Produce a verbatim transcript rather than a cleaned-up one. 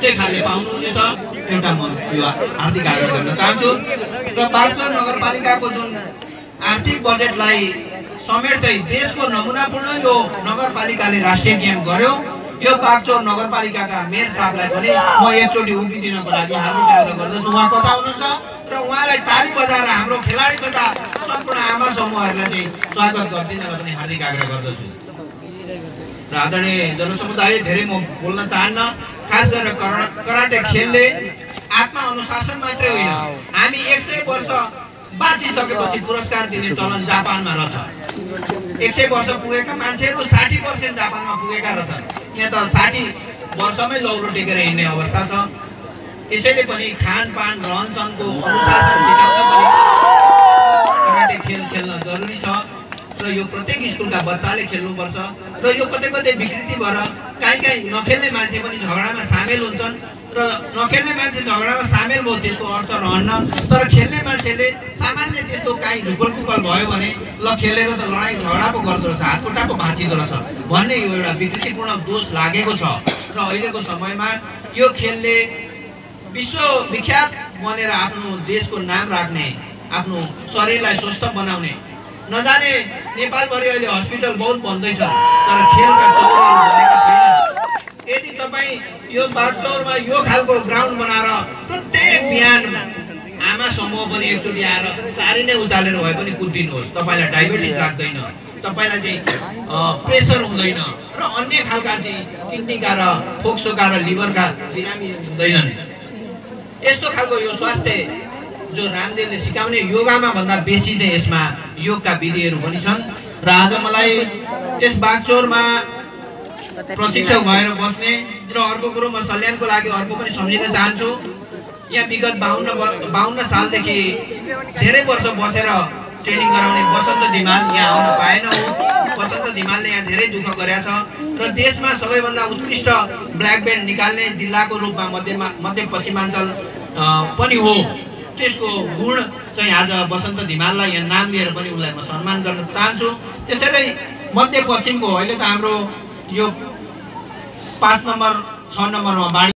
छुट्टै खाले पाउनुहुनेछ एउटा म यो हार्दिक आग्रह गर्न चाहन्छु। र बागचौर नगरपालिकाको जुन आर्थिक बजेटलाई समेट्दै देशको नमुनापूर्ण यो नगरपालिकाले राष्ट्रिय गेम गर्यो, यो बागचौर नगरपालिकाका मेयर साहबलाई पनि म एकचोटि उभिदिनको लागि हार्दिक आग्रह गर्दछु। उहाँ कता हुनुहुन्छ र उहाँलाई ताली बजाएर हाम्रो खेलाडी तथा सम्पूर्ण आमा समूहहरूलाई चाहिँ स्वागत गरिदिनलाई पनि हार्दिक आग्रह गर्दछु। र आदरणीय जनसमुदाय, धेरै म बोल्न चाहन्न। खास गरेर कराटे खेलले आत्मा अनुशासन मात्रै होइन, हामी एक सय वर्ष बाँचिसकेपछि पुरस्कार दिने चलन जापानमा रहेछ। एक सय वर्ष पुगेका मान्छेहरू साठी पर्सेन्ट जापानमा पुगेका रहेछन्। यहाँ त साठी वर्षमै लौरो टेकेर हिँड्ने अवस्था छ। यसैले पनि खानपान रहनसहनको अनुशासन सिकाउन कराटे खेल खेल्न जरुरी छ र यो प्रत्येक स्कुलका बच्चाले खेल्नुपर्छ। र यो कतै कतै विकृति भएर काहीँ काहीँ नखेल्ने मान्छे पनि झगडामा सामेल हुन्छन् र नखेल्ने मान्छे झगडामा सामेल भयो त्यसको अर्थ रहन्न। तर खेल्ने मान्छेले सामान्य त्यस्तो काहीँ झुकलपुकल भयो भने ल खेलेर त लडाइँ झगडा पो गर्दो रहेछ, हातखुट्टा पो भाँचिदो रहेछ भन्ने यो एउटा विकृतिपूर्ण दोष लागेको छ। र अहिलेको समयमा यो खेलले विश्वविख्यात बनेर आफ्नो देशको नाम राख्ने, आफ्नो शरीरलाई स्वस्थ बनाउने, नजाने नेपालभरि अहिले हस्पिटल बहुत बन्दैछ तर खेलका चौरहरू बनेका छैनन्। यदि तपाईँ यो बागचौरमा यो खालको ग्राउन्ड बनाएर प्रत्येक बिहान आमा समूह पनि एकचोटि आएर साह्रै नै उचालेर भए पनि कुदिदिनुहोस्, तपाईँलाई डायबिटिज लाग्दैन, तपाईँलाई चाहिँ प्रेसर हुँदैन र अन्य खालका चाहिँ किडनीका र फोक्सोका र लिभरका बिरामी हुँदैनन्। यस्तो खालको यो स्वास्थ्य जो रामदेवले सिकाउने योगामा भन्दा बेसी चाहिँ यसमा योगका विधिहरू पनि छन्। र आज मलाई यस बागचौरमा प्रशिक्षक भएर बस्ने र अर्को कुरो म सल्यानको लागि अर्को पनि सम्झिन चाहन्छु। यहाँ विगत बाहन्न बाहन्न सालदेखि धेरै वर्ष बसेर ट्रेनिङ गराउने बसन्त धिमाल यहाँ आउन पाएन हो। बसन्त धिमालले यहाँ धेरै दुःख गरेका छ र देशमा सबैभन्दा उत्कृष्ट ब्ल्याक बेल्ट निकाल्ने जिल्लाको रूपमा मध्यमा मध्य पश्चिमाञ्चल पनि हो। त्यसको गुण चाहिँ आज बसन्त धिमाललाई यहाँ नाम लिएर पनि उसलाई म सम्मान गर्न चाहन्छु। त्यसैले मध्य पश्चिमको अहिले त हाम्रो यो पाँच नम्बर छ नम्बरमा